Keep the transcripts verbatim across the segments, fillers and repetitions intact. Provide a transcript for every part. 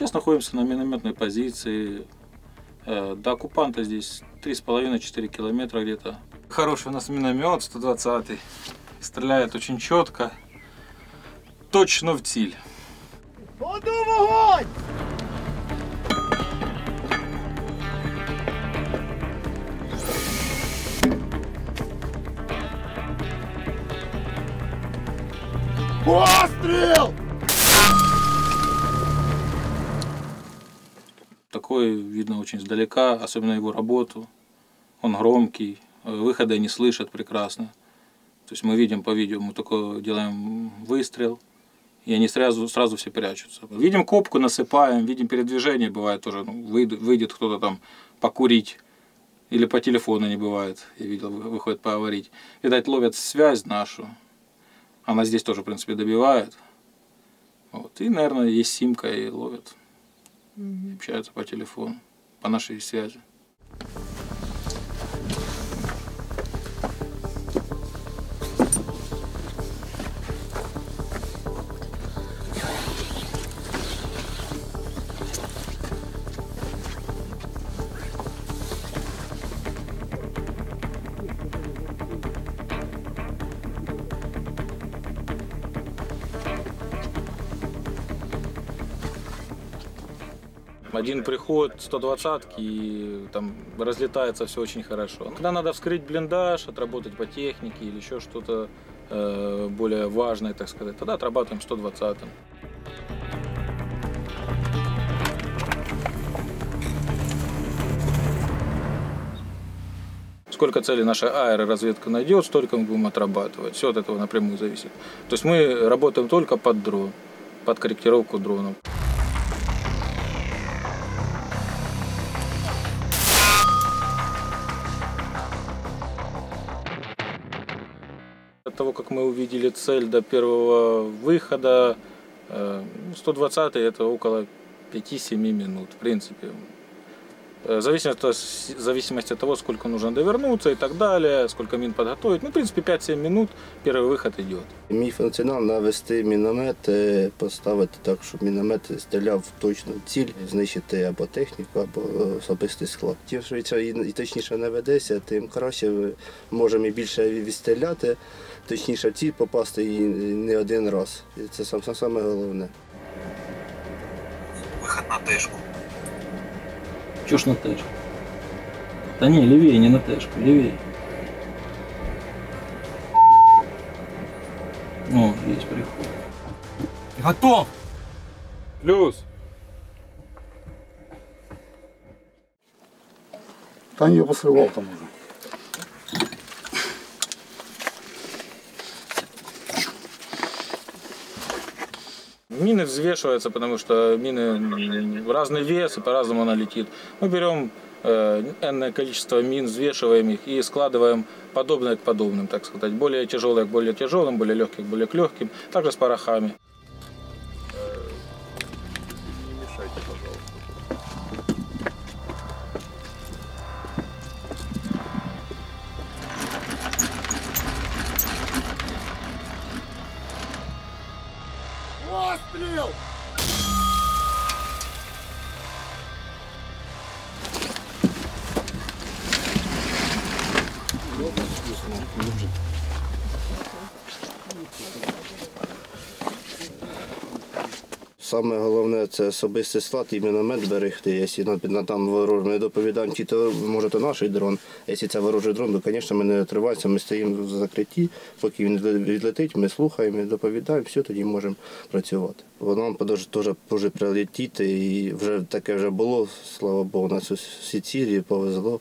Сейчас находимся на минометной позиции. До оккупанта здесь три с половиной-четыре километра где-то. Хороший у нас миномет сто двадцатый. Стреляет очень четко. Точно в цель. Огонь! Пострел! Такой видно очень издалека, особенно его работу. Он громкий, выхода не слышат прекрасно. То есть мы видим по видео, мы только делаем выстрел, и они сразу, сразу все прячутся. Видим копку, насыпаем, видим передвижение, бывает тоже, ну, выйдет, выйдет кто-то там покурить, или по телефону не бывает, я видел, выходит поговорить. Видать, ловят связь нашу, она здесь тоже, в принципе, добивает. Вот. И, наверное, есть симка и ловят, mm-hmm. общаются по телефону, по нашей связи. Один приход сто двадцатки, и там разлетается все очень хорошо. Когда надо вскрыть блиндаж, отработать по технике или еще что-то э, более важное, так сказать, тогда отрабатываем сто двадцатым. Сколько целей наша аэроразведка найдет, столько мы будем отрабатывать. Все от этого напрямую зависит. То есть мы работаем только под дрон, под корректировку дронов. От того, как мы увидели цель до первого выхода, сто двадцатый это около пяти-семи минут, в принципе. В зависимости, в зависимости от того, сколько нужно довернуться и так далее, сколько мин подготовить. Ну, в принципе, пять-семь минут первый выход идет. Мій функціонал навести міномет, поставити так, щоб міномет стріляв точно в ціль, знищити або техніку, або особистий склад. Тим швидше і точніше наведеться, тим краще ми можемо і більше відстріляти, точніше в ціль попасти і не один раз. І це саме, саме головне. Виход на тежку. Чё ж на тэшку? Да не, левее, не на тэшку, левее. О, есть приход. Готов! Плюс. Та не посрывал там уже. Мины взвешиваются, потому что мины разный вес и по-разному она летит. Мы берем э, энное количество мин, взвешиваем их и складываем подобное к подобным, так сказать. Более тяжелые к более тяжелым, более легкие к более легким. Также с порохами. Не мешайте, пожалуйста. Пострел! Саме головне це особистий склад і міномет берегти. Якщо на там ворожий не доповідаємо, чи то може то наш дрон. Якщо це ворожий дрон, то, звісно, ми не триваємося, ми стоїмо в закритті, поки він відлетить, ми слухаємо, доповідаємо, все, тоді можемо працювати. Воно теж може прилетіти, і вже таке вже було, слава Богу, на всі цілі повезло.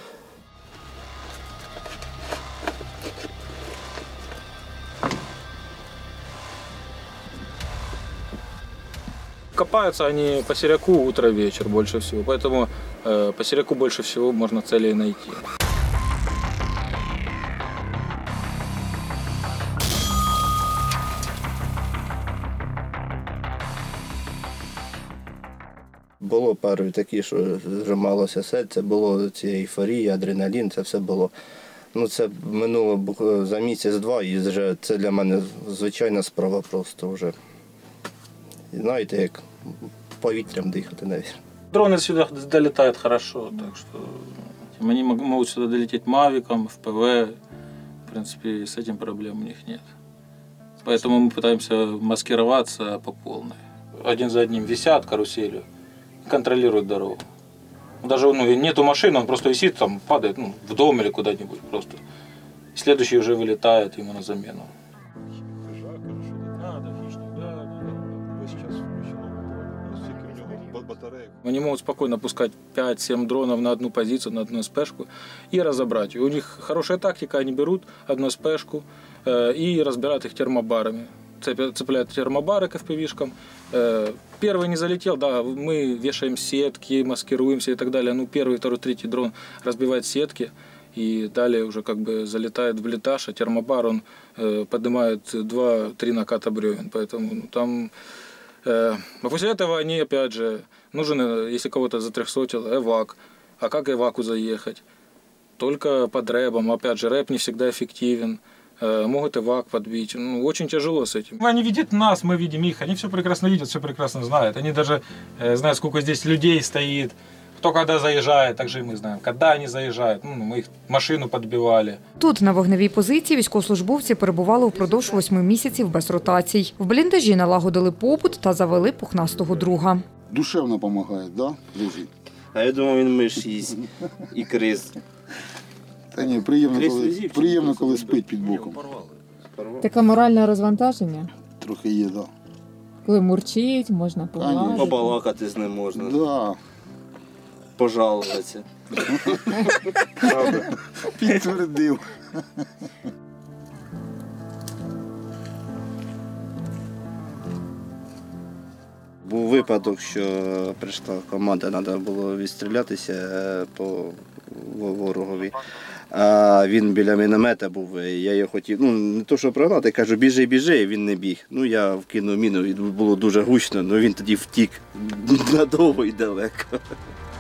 Копаются они по серяку утро-вечер больше всего, поэтому э, по серяку больше всего можно целей найти. Було пару такі, що зжималося серце, було ці ейфорія, адреналін, це все було. Ну, це минуло за місяць-два, і вже це для мене звичайна справа просто вже. Знаєте, як повітрям дихати навіть. Дроны сюда долетают хорошо, так что они мог- могут сюда долететь мавиком, в ПВ. В принципе, с этим проблем у них нет. Поэтому мы пытаемся маскироваться по полной. Один за одним висят каруселью, контролируют дорогу. Даже ну, нету машины, он просто висит, там падает ну, в дом или куда-нибудь просто. Следующий уже вылетает ему на замену. Хижак, каже, що не треба, хищник, да, да, да. Весь час включено, настільки в нього ба- батареїк. Они могут спокойно пускать пять-семь дронов на одну позицию, на одну спешку и разобрать. И у них хорошая тактика, они берут одну спешку э, и разбирают их термобарами. Цепя- Цепляют термобары к эф пи ви-шкам. Э, Первый не залетел, да, мы вешаем сетки, маскируемся и так далее. Ну, первый, второй, третий дрон разбивает сетки. И далее уже как бы залетает в летаж, а термобар он э, поднимает два-три наката бревен. Поэтому ну, там... Э, а после этого они опять же, нужен, э, если кого-то затрехсотил, эвак. А как эваку заехать? Только под рэпом. Опять же, рэп не всегда эффективен. Э, могут эвак подбить. Ну, очень тяжело с этим. Они видят нас, мы видим их. Они все прекрасно видят, все прекрасно знают. Они даже э, знают, сколько здесь людей стоит. Кто когда заезжает, также и мы знаем, когда они заезжают. Ну, мы их машину подбивали. Тут, на вогневій позиції, військовослужбовці перебували впродовж восьми місяців без ротацій. В бліндажі налагодили побут та завели пухнастого друга. Душевно допомагає, да, друзі? А я думав, він миш їсть і криз. Та ні, приємно, коли, приємно, коли спить під боком. Таке моральне розвантаження, Трохи є, да. коли мурчить, можна погладити. Побалакати з ним можна, Да, пожалуватися. підтвердив. Був випадок, що прийшла команда, треба було відстрілятися по ворогові. А він біля міномета був, я його хотів, ну не то, що прогнати, кажу, біжи, біжи, він не біг. Ну я вкинув міну, і було дуже гучно, але він тоді втік надовго і далеко.